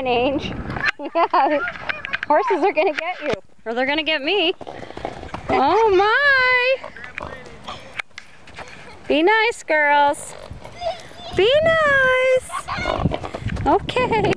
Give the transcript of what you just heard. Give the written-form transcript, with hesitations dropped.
on, Ange. Yeah, horses are gonna get you, or they're gonna get me. Oh my! Be nice, girls. Be nice. Okay.